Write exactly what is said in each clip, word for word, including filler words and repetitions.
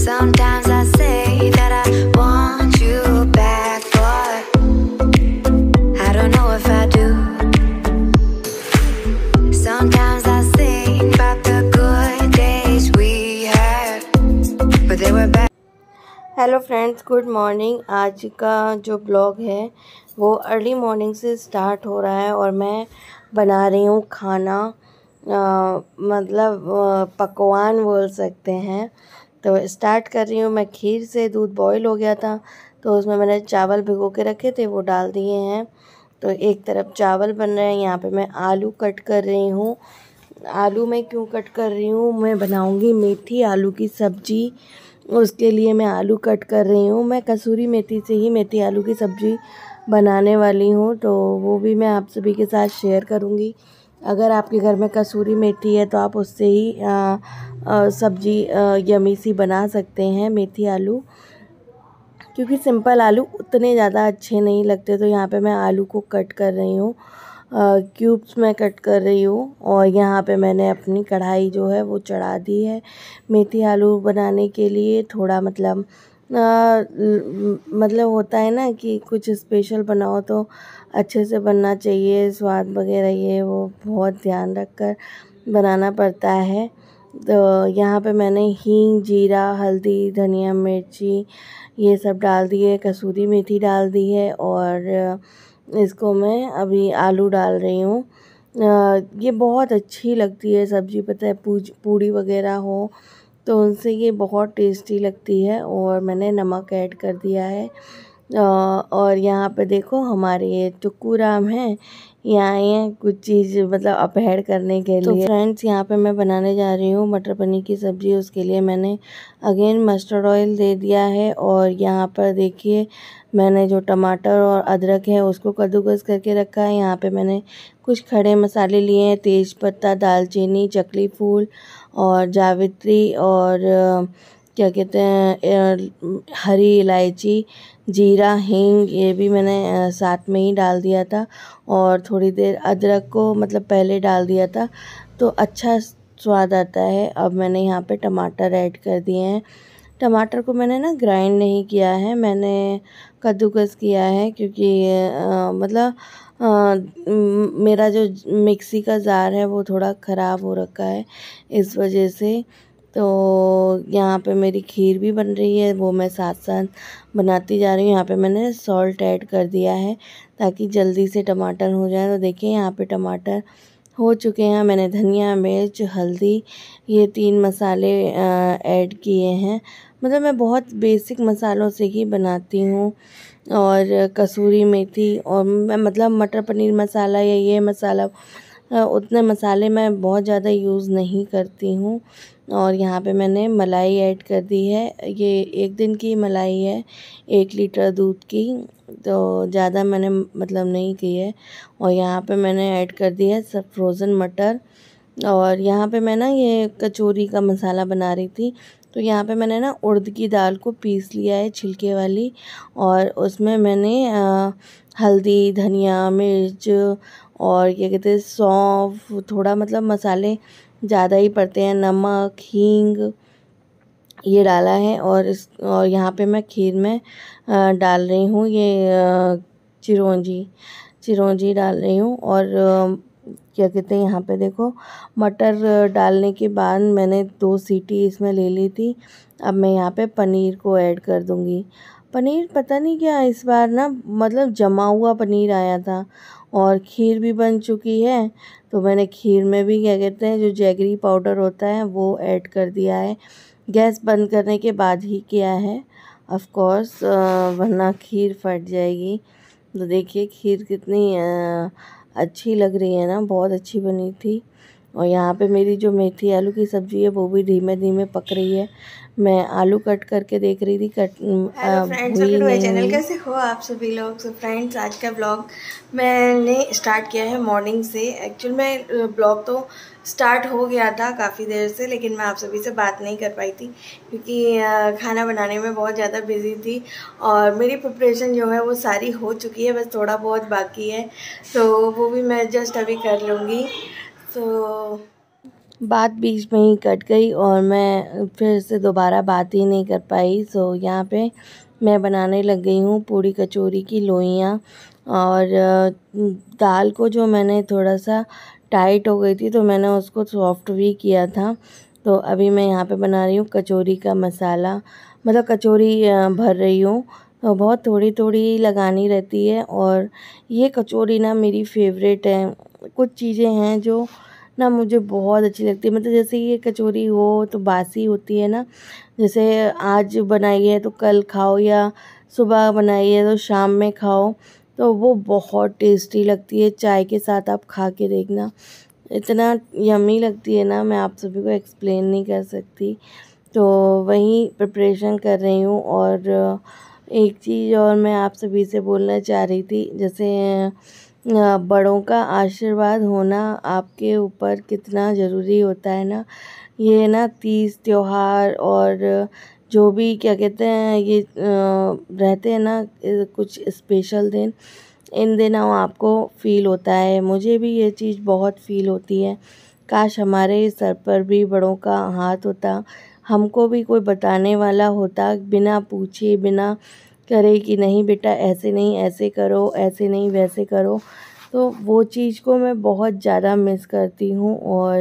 Sometimes I say that I want you back, but I don't know if I do. Sometimes I think about the good days we had, but they were bad. Hello friends, good morning. आज का जो blog है वो early morning से start हो रहा है और मैं बना रही हूँ खाना, आ, मतलब आ, पकवान बोल सकते हैं। तो स्टार्ट कर रही हूँ मैं खीर से। दूध बॉईल हो गया था तो उसमें मैंने चावल भिगो के रखे थे, वो डाल दिए हैं। तो एक तरफ चावल बन रहे हैं, यहाँ पे मैं आलू कट कर रही हूँ। आलू मैं क्यों कट कर रही हूँ, मैं बनाऊँगी मेथी आलू की सब्ज़ी, उसके लिए मैं आलू कट कर रही हूँ। मैं कसूरी मेथी से ही मेथी आलू की सब्ज़ी बनाने वाली हूँ, तो वो भी मैं आप सभी के साथ शेयर करूँगी। अगर आपके घर में कसूरी मेथी है तो आप उससे ही सब्ज़ी यमी सी बना सकते हैं, मेथी आलू। क्योंकि सिंपल आलू उतने ज़्यादा अच्छे नहीं लगते। तो यहाँ पे मैं आलू को कट कर रही हूँ, क्यूब्स में कट कर रही हूँ। और यहाँ पे मैंने अपनी कढ़ाई जो है वो चढ़ा दी है मेथी आलू बनाने के लिए। थोड़ा मतलब आ, मतलब होता है ना कि कुछ स्पेशल बनाओ तो अच्छे से बनना चाहिए, स्वाद वगैरह ये वो बहुत ध्यान रख कर बनाना पड़ता है। तो यहाँ पे मैंने हींग, जीरा, हल्दी, धनिया, मिर्ची ये सब डाल दिए, कसूरी मेथी डाल दी है और इसको मैं अभी आलू डाल रही हूँ। ये बहुत अच्छी लगती है सब्ज़ी, पता है, पूड़ी वगैरह हो तो उनसे ये बहुत टेस्टी लगती है। और मैंने नमक ऐड कर दिया है। और यहाँ पे देखो हमारे ये टुक्कू राम हैं, यहाँ ये कुछ चीज़ मतलब अपहेड़ करने के लिए। तो फ्रेंड्स, यहाँ पे मैं बनाने जा रही हूँ मटर पनीर की सब्ज़ी। उसके लिए मैंने अगेन मस्टर्ड ऑयल दे दिया है। और यहाँ पर देखिए मैंने जो टमाटर और अदरक है उसको कद्दूकस करके रखा है। यहाँ पे मैंने कुछ खड़े मसाले लिए हैं, तेज पत्ता, दालचीनी, चकली फूल और जावित्री और क्या कहते हैं हरी इलायची, जीरा, हींग, ये भी मैंने साथ में ही डाल दिया था। और थोड़ी देर अदरक को मतलब पहले डाल दिया था तो अच्छा स्वाद आता है। अब मैंने यहाँ पे टमाटर ऐड कर दिए हैं। टमाटर को मैंने ना ग्राइंड नहीं किया है, मैंने कद्दूकस किया है। क्योंकि आ, मतलब आ, मेरा जो मिक्सी का जार है वो थोड़ा ख़राब हो रखा है, इस वजह से। तो यहाँ पे मेरी खीर भी बन रही है, वो मैं साथ साथ बनाती जा रही हूँ। यहाँ पे मैंने सॉल्ट ऐड कर दिया है ताकि जल्दी से टमाटर हो जाए। तो देखिए यहाँ पे टमाटर हो चुके हैं। मैंने धनिया, मिर्च, हल्दी ये तीन मसाले ऐड किए हैं। मतलब मैं बहुत बेसिक मसालों से ही बनाती हूँ। और कसूरी मेथी और मैं मतलब मटर पनीर मसाला या ये मसाला, उतने मसाले मैं बहुत ज़्यादा यूज़ नहीं करती हूँ। और यहाँ पे मैंने मलाई ऐड कर दी है। ये एक दिन की मलाई है, एक लीटर दूध की, तो ज़्यादा मैंने मतलब नहीं की है। और यहाँ पे मैंने ऐड कर दिया है सब फ्रोज़न मटर। और यहाँ पे मैं ना ये कचौरी का मसाला बना रही थी, तो यहाँ पे मैंने ना उड़द की दाल को पीस लिया है छिलके वाली। और उसमें मैंने आ, हल्दी, धनिया, मिर्च और क्या कहते हैं सौंफ, थोड़ा मतलब मसाले ज़्यादा ही पड़ते हैं, नमक, हींग ये डाला है। और इस और यहाँ पे मैं खीर में आ, डाल रही हूँ ये चिरौंजी चिरौंजी डाल रही हूँ। और आ, क्या कहते हैं यहाँ पे देखो मटर डालने के बाद मैंने दो सीटी इसमें ले ली थी। अब मैं यहाँ पे पनीर को ऐड कर दूँगी। पनीर पता नहीं क्या इस बार ना मतलब जमा हुआ पनीर आया था। और खीर भी बन चुकी है तो मैंने खीर में भी क्या कहते हैं जो जैगरी पाउडर होता है वो ऐड कर दिया है। गैस बंद करने के बाद ही किया है, ऑफ कोर्स, वरना खीर फट जाएगी। तो देखिए खीर कितनी आ, अच्छी लग रही है ना, बहुत अच्छी बनी थी। और यहाँ पे मेरी जो मेथी आलू की सब्ज़ी है वो भी धीमे धीमे पक रही है। मैं आलू कट करके देख रही थी, cut hello friends, welcome to my channel. कैसे हो आप सभी लोग। सो फ्रेंड्स, आज का ब्लॉग मैंने स्टार्ट किया है मॉर्निंग से। एक्चुअल में ब्लॉग तो स्टार्ट हो गया था काफ़ी देर से, लेकिन मैं आप सभी से बात नहीं कर पाई थी क्योंकि खाना बनाने में बहुत ज़्यादा बिजी थी। और मेरी प्रिपरेशन जो है वो सारी हो चुकी है, बस थोड़ा बहुत बाकी है, तो वो भी मैं जस्ट अभी कर लूँगी। तो बात बीच में ही कट गई और मैं फिर से दोबारा बात ही नहीं कर पाई। सो यहाँ पे मैं बनाने लग गई हूँ पूड़ी कचौरी की लोइयाँ। और दाल को जो मैंने थोड़ा सा टाइट हो गई थी तो मैंने उसको सॉफ्ट भी किया था। तो अभी मैं यहाँ पे बना रही हूँ कचौरी का मसाला, मतलब कचौरी भर रही हूँ। तो बहुत थोड़ी थोड़ी लगानी रहती है और ये कचौरी ना मेरी फेवरेट है। कुछ चीज़ें हैं जो ना मुझे बहुत अच्छी लगती है, मतलब जैसे ये कचौरी हो तो बासी होती है ना, जैसे आज बनाई है तो कल खाओ या सुबह बनाई है तो शाम में खाओ, तो वो बहुत टेस्टी लगती है। चाय के साथ आप खा के देखना, इतना यम्मी लगती है ना, मैं आप सभी को एक्सप्लेन नहीं कर सकती। तो वही प्रिपरेशन कर रही हूँ। और एक चीज़ और मैं आप सभी से बोलना चाह रही थी, जैसे बड़ों का आशीर्वाद होना आपके ऊपर कितना ज़रूरी होता है ना। ये ना तीज त्योहार और जो भी क्या कहते हैं ये रहते हैं ना कुछ स्पेशल दिन, इन दिनों आपको फ़ील होता है। मुझे भी ये चीज़ बहुत फ़ील होती है। काश हमारे सर पर भी बड़ों का हाथ होता, हमको भी कोई बताने वाला होता, बिना पूछे बिना करे कि नहीं बेटा ऐसे नहीं ऐसे करो, ऐसे नहीं वैसे करो। तो वो चीज़ को मैं बहुत ज़्यादा मिस करती हूँ। और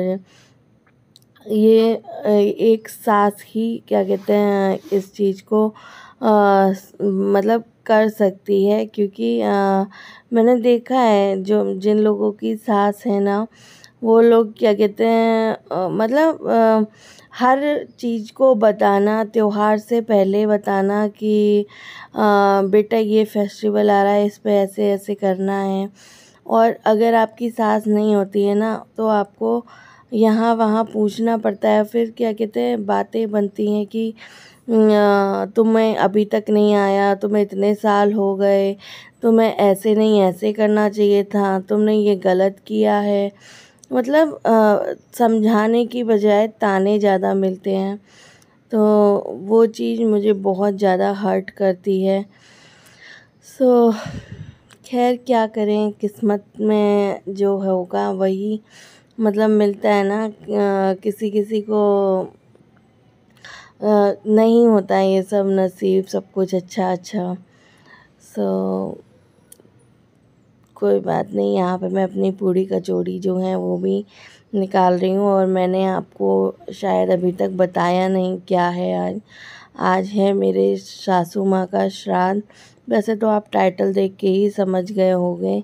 ये एक सास ही क्या कहते हैं इस चीज़ को आ, मतलब कर सकती है, क्योंकि आ, मैंने देखा है जो जिन लोगों की सास है ना, वो लोग क्या कहते हैं आ, मतलब आ, हर चीज़ को बताना, त्योहार से पहले बताना कि आ, बेटा ये फेस्टिवल आ रहा है, इस पे ऐसे ऐसे करना है। और अगर आपकी सास नहीं होती है ना तो आपको यहाँ वहाँ पूछना पड़ता है। फिर क्या कहते हैं बातें बनती हैं कि तुम्हें अभी तक नहीं आया, तुम्हें इतने साल हो गए, तुम्हें ऐसे नहीं ऐसे करना चाहिए था, तुमने ये गलत किया है। मतलब आ, समझाने की बजाय ताने ज़्यादा मिलते हैं। तो वो चीज़ मुझे बहुत ज़्यादा हर्ट करती है। सो खैर क्या करें, किस्मत में जो होगा वही मतलब मिलता है ना। किसी किसी को नहीं होता है ये सब नसीब, सब कुछ अच्छा अच्छा। सो कोई बात नहीं, यहाँ पे मैं अपनी पूड़ी कचौड़ी जो है वो भी निकाल रही हूँ। और मैंने आपको शायद अभी तक बताया नहीं क्या है आज। आज है मेरे सासू माँ का श्राद्ध। वैसे तो आप टाइटल देख के ही समझ गए होंगे,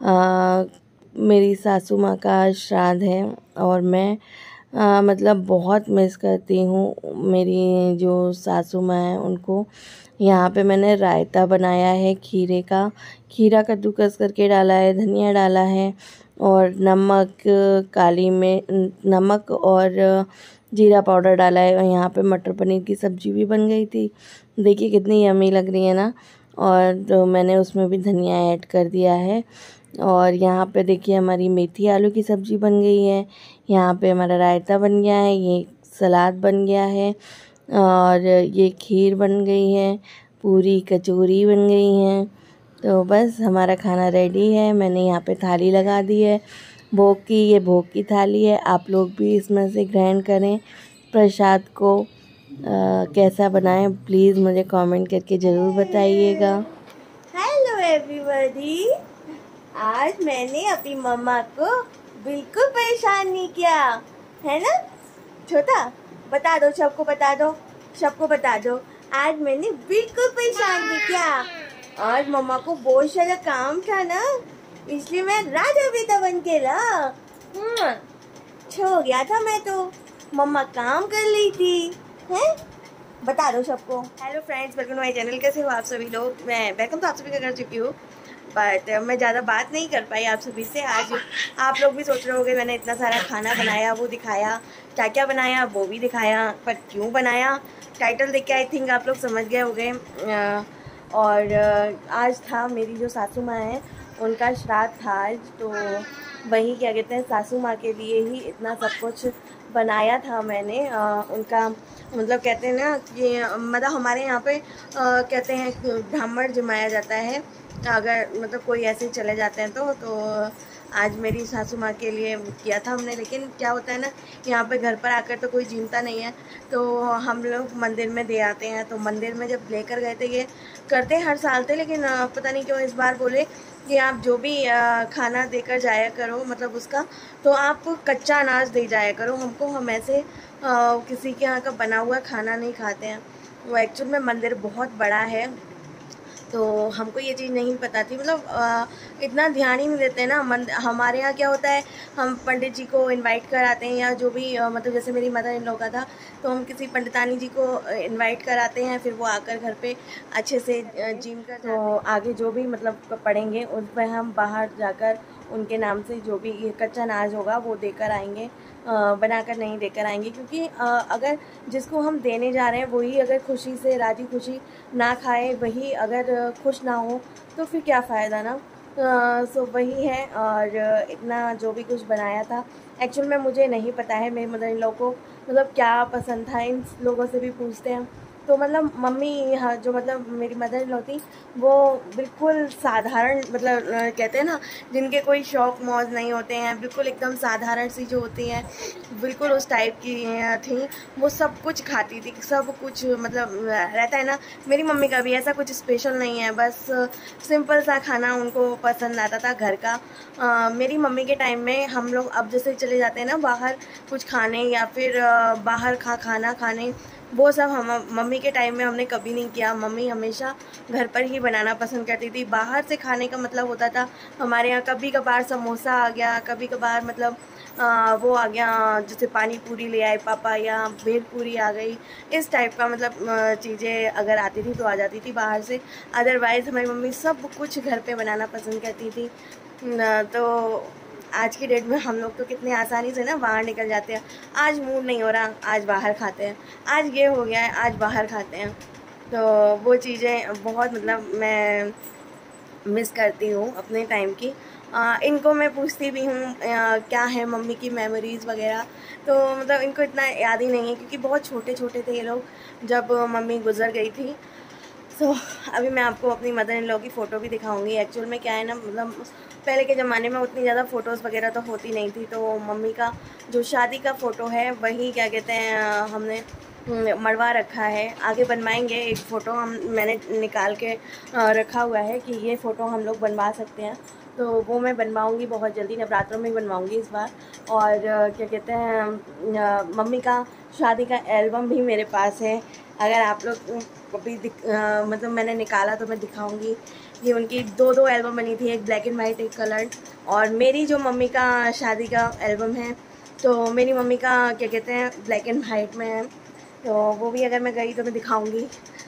मेरी सासू माँ का श्राद्ध है। और मैं आ, मतलब बहुत मिस करती हूँ मेरी जो सासू माँ हैं उनको। यहाँ पे मैंने रायता बनाया है खीरे का, खीरा कद्दूकस करके डाला है, धनिया डाला है और नमक, काली में नमक और जीरा पाउडर डाला है। और यहाँ पे मटर पनीर की सब्ज़ी भी बन गई थी, देखिए कितनी यम्मी लग रही है ना। और तो मैंने उसमें भी धनिया ऐड कर दिया है। और यहाँ पे देखिए हमारी मेथी आलू की सब्ज़ी बन गई है, यहाँ पे हमारा रायता बन गया है, ये सलाद बन गया है और ये खीर बन गई है, पूरी कचौरी बन गई हैं। तो बस हमारा खाना रेडी है। मैंने यहाँ पे थाली लगा दी है भोग की, ये भोग की थाली है। आप लोग भी इसमें से ग्रहण करें प्रसाद को। आ, कैसा बनाएं प्लीज़ मुझे कमेंट करके ज़रूर बताइएगा। हेलो एवरीबॉडी, आज मैंने अपनी मम्मा को बिल्कुल परेशान नहीं किया है ना छोटा, बता दो सबको, बता दो सबको बता दो, आज मैंने बिल्कुल परेशान नहीं किया। आज मम्मा को बहुत सारा काम था ना, इसलिए मैं राजा बेटा बन के रहा। छो गया था मैं तो, मम्मा काम कर ली थी हैं। बता दो सबको। Hello friends, welcome to my channel. कैसे हो आप सभी लोग? मैं वेलकम तो आप सभी का कर चुकी हूँ, बट मैं ज़्यादा बात नहीं कर पाई आप सभी से। आज आप लोग भी सोच रहे होंगे मैंने इतना सारा खाना बनाया, वो दिखाया, क्या क्या बनाया वो भी दिखाया, पर क्यों बनाया टाइटल देख के आई थिंक आप लोग समझ गए होंगे। और आज था मेरी जो सासू माँ हैं उनका श्राद्ध था आज, तो वही क्या कहते हैं सासू माँ के लिए ही इतना सब कुछ बनाया था मैंने। आ, उनका मतलब कहते हैं ना कि मतलब हमारे यहाँ पे आ, कहते हैं ब्राह्मण जमाया जाता है, अगर मतलब कोई ऐसे चले जाते हैं तो तो आज मेरी सासू माँ के लिए किया था हमने। लेकिन क्या होता है ना, यहाँ पे घर पर आकर तो कोई जीमता नहीं है, तो हम लोग मंदिर में दे आते हैं। तो मंदिर में जब लेकर गए थे, ये करते हर साल थे, लेकिन पता नहीं क्यों इस बार बोले कि आप जो भी खाना देकर जाया करो, मतलब उसका तो आप कच्चा अनाज दे जाया करो हमको, हम ऐसे किसी के यहाँ का बना हुआ खाना नहीं खाते हैं। वो एक्चुअल में मंदिर बहुत बड़ा है, तो हमको ये चीज़ नहीं पता थी, मतलब आ, इतना ध्यान ही नहीं देते ना। हमारे यहाँ क्या होता है, हम पंडित जी को इनवाइट कराते हैं, या जो भी आ, मतलब जैसे मेरी मदर इन लॉ का था, तो हम किसी पंडितानी जी को इनवाइट कराते हैं, फिर वो आकर घर पे अच्छे से जिम कर, तो आगे जो भी मतलब पढ़ेंगे उस पर हम बाहर जाकर उनके नाम से जो भी ये कच्चा अनाज होगा वो देकर आएंगे, बनाकर नहीं देकर आएंगे। क्योंकि अगर जिसको हम देने जा रहे हैं वही अगर खुशी से राजी खुशी ना खाए, वही अगर खुश ना हो, तो फिर क्या फ़ायदा ना। सो वही है। और इतना जो भी कुछ बनाया था, एक्चुअल में मुझे नहीं पता है मेरी मदर इन लॉ को मतलब क्या पसंद था, इन लोगों से भी पूछते हैं। तो मतलब मम्मी, हाँ, जो मतलब मेरी मदर इन लॉ थी, वो बिल्कुल साधारण, मतलब कहते हैं ना जिनके कोई शौक़ मौज नहीं होते हैं, बिल्कुल एकदम साधारण सी जो होती हैं, बिल्कुल उस टाइप की थी। वो सब कुछ खाती थी, सब कुछ मतलब रहता है ना। मेरी मम्मी का भी ऐसा कुछ स्पेशल नहीं है, बस सिंपल सा खाना उनको पसंद आता था घर का। आ, मेरी मम्मी के टाइम में हम लोग अब जैसे चले जाते हैं ना बाहर कुछ खाने, या फिर बाहर खा खाना खाने, वो सब हम मम्मी के टाइम में हमने कभी नहीं किया। मम्मी हमेशा घर पर ही बनाना पसंद करती थी। बाहर से खाने का मतलब होता था हमारे यहाँ कभी कभार समोसा आ गया, कभी कभार मतलब आ, वो आ गया, जैसे पानी पूरी ले आए पापा, या भेल पूरी आ गई, इस टाइप का मतलब चीज़ें अगर आती थी तो आ जाती थी बाहर से। अदरवाइज़ हमारी मम्मी सब कुछ घर पे बनाना पसंद करती थी। तो आज की डेट में हम लोग तो कितनी आसानी से ना बाहर निकल जाते हैं। आज मूड नहीं हो रहा, आज बाहर खाते हैं, आज ये हो गया है, आज बाहर खाते हैं। तो वो चीज़ें बहुत मतलब मैं मिस करती हूँ अपने टाइम की। आ, इनको मैं पूछती भी हूँ क्या है मम्मी की मेमोरीज़ वगैरह, तो मतलब इनको इतना याद ही नहीं है, क्योंकि बहुत छोटे छोटे थे ये लोग जब मम्मी गुज़र गई थी। तो अभी मैं आपको अपनी मदर इन लॉ की फ़ोटो भी दिखाऊंगी। एक्चुअल में क्या है ना, मतलब पहले के ज़माने में उतनी ज़्यादा फ़ोटोज़ वगैरह तो होती नहीं थी, तो मम्मी का जो शादी का फ़ोटो है वही क्या कहते हैं हमने मढ़वा रखा है। आगे बनवाएंगे एक फ़ोटो, हम मैंने निकाल के रखा हुआ है कि ये फ़ोटो हम लोग बनवा सकते हैं, तो वो मैं बनवाऊंगी बहुत जल्दी, नवरात्रों में बनवाऊंगी इस बार। और क्या कहते हैं मम्मी का शादी का एल्बम भी मेरे पास है, अगर आप लोग कभी मतलब मैंने निकाला तो मैं दिखाऊंगी। ये उनकी दो दो एल्बम बनी थी, एक ब्लैक एंड वाइट, एक कलर्ड। और मेरी जो मम्मी का शादी का एल्बम है, तो मेरी मम्मी का क्या कहते हैं ब्लैक एंड वाइट में है, तो वो भी अगर मैं गई तो मैं दिखाऊंगी।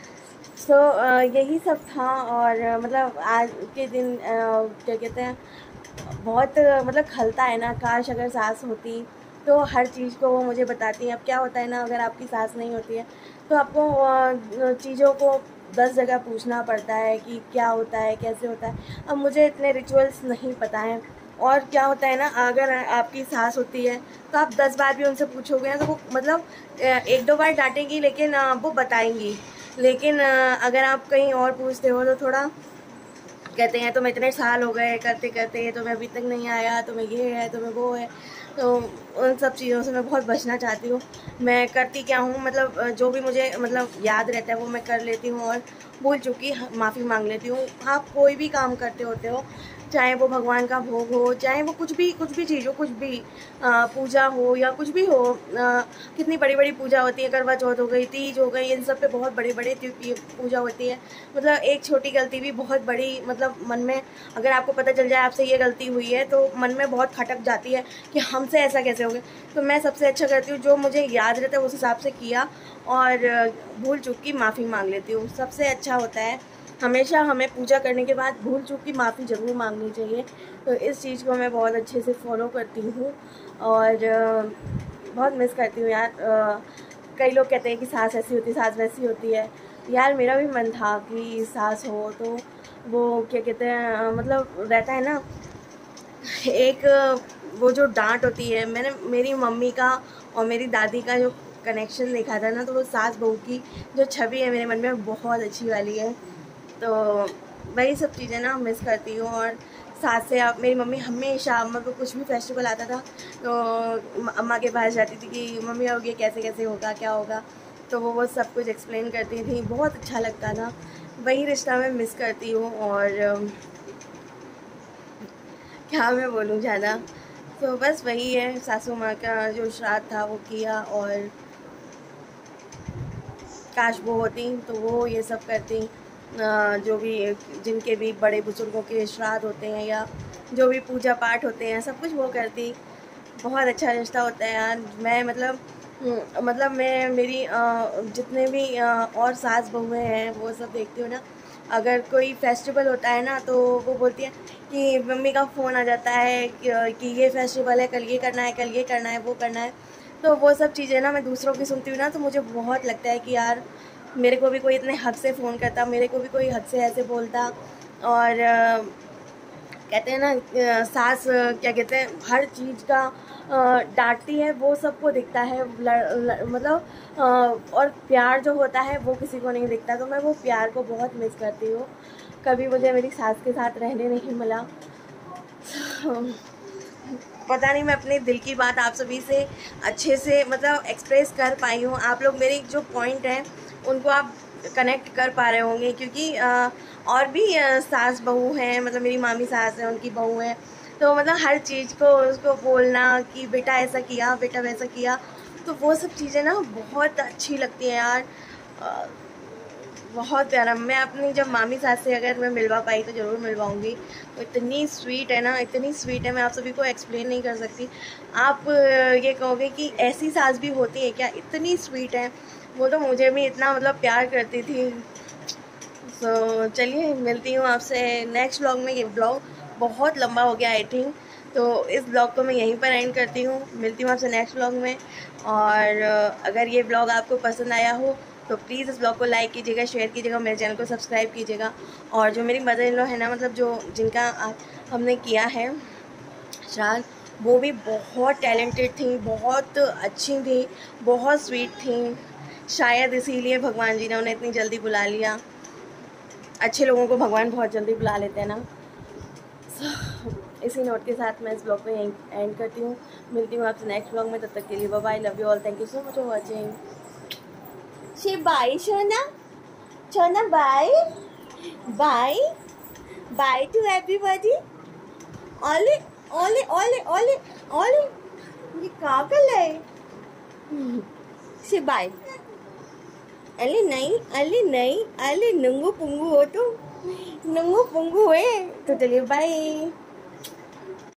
सो so, यही सब था। और मतलब आज के दिन क्या कहते हैं बहुत मतलब खलता है ना, काश अगर सास होती तो हर चीज़ को वो मुझे बताती हैं। अब क्या होता है ना, अगर आपकी सास नहीं होती है तो आपको चीज़ों को दस जगह पूछना पड़ता है कि क्या होता है, कैसे होता है। अब मुझे इतने रिचुअल्स नहीं पता हैं। और क्या होता है ना, अगर आपकी सास होती है तो आप दस बार भी उनसे पूछोगे ना, तो वो मतलब एक दो बार डांटेंगी, लेकिन वो बताएंगी। लेकिन अगर आप कहीं और पूछते हो तो थोड़ा कहते हैं तुम्हें इतने साल हो गए करते करते, तुम्हें अभी तक नहीं आया, तुम्हें ये है, तुम्हें वो है। तो उन सब चीज़ों से मैं बहुत बचना चाहती हूँ। मैं करती क्या हूँ, मतलब जो भी मुझे मतलब याद रहता है वो मैं कर लेती हूँ, और भूल चुकी माफ़ी मांग लेती हूँ। आप कोई भी काम करते होते हो, चाहे वो भगवान का भोग हो, चाहे वो कुछ भी कुछ भी चीज़ हो, कुछ भी आ, पूजा हो या कुछ भी हो, आ, कितनी बड़ी बड़ी पूजा होती है, करवा चौथ हो गई, तीज हो गई, इन सब पे बहुत बड़े बड़े पूजा होती है। मतलब एक छोटी गलती भी बहुत बड़ी, मतलब मन में अगर आपको पता चल जाए आपसे ये गलती हुई है तो मन में बहुत खटक जाती है कि हमसे ऐसा कैसे हो गया। तो मैं सबसे अच्छा करती हूँ, जो मुझे याद रहता है उस हिसाब से किया, और भूल चूक की माफ़ी मांग लेती हूँ, सबसे अच्छा होता है। हमेशा हमें पूजा करने के बाद भूल चूक की माफ़ी ज़रूर मांगनी चाहिए। तो इस चीज़ को मैं बहुत अच्छे से फॉलो करती हूँ, और बहुत मिस करती हूँ यार। कई लोग कहते हैं कि सास ऐसी होती है, सास वैसी होती है। यार मेरा भी मन था कि सास हो, तो वो क्या कहते हैं मतलब रहता है ना एक वो जो डांट होती है। मैंने मेरी मम्मी का और मेरी दादी का जो कनेक्शन देखा था ना, तो वो सास बहू की जो छवि है मेरे मन में बहुत अच्छी वाली है। तो वही सब चीज़ें ना मिस करती हूँ। और साथ से आप मेरी मम्मी हमेशा, अम्मा को कुछ भी फेस्टिवल आता था तो अम्मा के पास जाती थी कि मम्मी अब ये कैसे कैसे होगा, क्या होगा, तो वो वो सब कुछ एक्सप्लेन करती थी, बहुत अच्छा लगता था। वही रिश्ता मैं मिस करती हूँ। और क्या मैं बोलूँ ज़्यादा, तो बस वही है, सासू माँ का जो श्राद्ध था वो किया, और काश वो होती तो वो ये सब करती, जो भी जिनके भी बड़े बुजुर्गों के श्राद्ध होते हैं या जो भी पूजा पाठ होते हैं सब कुछ वो करती। बहुत अच्छा रिश्ता होता है यार। मैं मतलब मतलब मैं मेरी जितने भी और सास बहुएँ हैं वो सब देखती हूँ ना, अगर कोई फेस्टिवल होता है ना तो वो बोलती है कि मम्मी का फ़ोन आ जाता है कि ये फेस्टिवल है, कल ये करना है, कल ये करना है, वो करना है। तो वो सब चीज़ें ना मैं दूसरों की सुनती हूँ ना, तो मुझे बहुत लगता है कि यार मेरे को भी कोई इतने हक से फ़ोन करता, मेरे को भी कोई हक से ऐसे बोलता। और कहते हैं ना सास क्या कहते हैं हर चीज़ का डांटती है, वो सबको दिखता है, मतलब और प्यार जो होता है वो किसी को नहीं दिखता। तो मैं वो प्यार को बहुत मिस करती हूँ। कभी मुझे मेरी सास के साथ रहने नहीं मिला। पता नहीं मैं अपने दिल की बात आप सभी से अच्छे से मतलब एक्सप्रेस कर पाई हूँ। आप लोग मेरे जो पॉइंट हैं उनको आप कनेक्ट कर पा रहे होंगे, क्योंकि आ, और भी आ, सास बहू हैं, मतलब मेरी मामी सास है, उनकी बहू है, तो मतलब हर चीज़ को उसको बोलना कि बेटा ऐसा किया, बेटा वैसा किया, तो वो सब चीज़ें ना बहुत अच्छी लगती हैं यार। आ, बहुत प्यारा। मैं अपनी जब मामी सास से अगर मैं मिलवा पाई तो ज़रूर मिलवाऊंगी। तो इतनी स्वीट है ना, इतनी स्वीट है, मैं आप सभी को एक्सप्लेन नहीं कर सकती। आप ये कहोगे कि ऐसी सास भी होती है क्या, इतनी स्वीट है। वो तो मुझे भी इतना मतलब प्यार करती थी। सो so, चलिए मिलती हूँ आपसे नेक्स्ट ब्लॉग में। ये ब्लॉग बहुत लंबा हो गया आई थिंक, तो इस ब्लॉग को मैं यहीं पर एंड करती हूँ। मिलती हूँ आपसे नेक्स्ट ब्लॉग में। और अगर ये ब्लॉग आपको पसंद आया हो तो प्लीज़ इस ब्लॉग को लाइक कीजिएगा, शेयर कीजिएगा, मेरे चैनल को सब्सक्राइब कीजिएगा। और जो मेरी मदर इन लॉ है ना, मतलब जो जिनका हमने किया है श्राद्ध, वो भी बहुत टैलेंटेड थी, बहुत अच्छी थी, बहुत स्वीट थी। शायद इसीलिए भगवान जी ने उन्हें इतनी जल्दी बुला लिया। अच्छे लोगों को भगवान बहुत जल्दी बुला लेते हैं ना। so, इसी नोट के साथ मैं इस ब्लॉग को यहीं एंड करती हूँ। मिलती हूँ आपसे नेक्स्ट ब्लॉग में, तब तक के लिए bye bye, love you all, thank you so much for watching. Say bye, Shona. Shona, bye. Bye. Bye to everybody. Ollie, Ollie, Ollie, Ollie, Ollie. ये क्या कर रहा है? Say bye. अली नहीं, अली नहीं, अली नंगू पुंगू हो तो, नंगू पुंगू है तो चलिए बाय।